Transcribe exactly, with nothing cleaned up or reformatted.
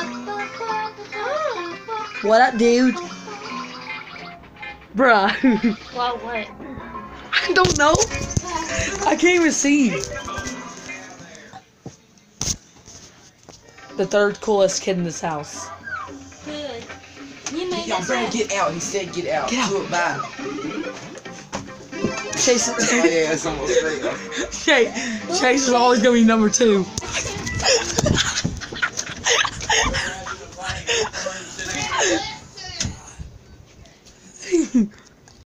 What up, dude? Bruh. Well, what? I don't know. I can't even see. The third coolest kid in this house. Good. You made Yo, this Brandon, up. get out. He said get out. Get out. Do it, bye. Chase. Oh, yeah, that's almost straight. Chase. Chase is always gonna be number two.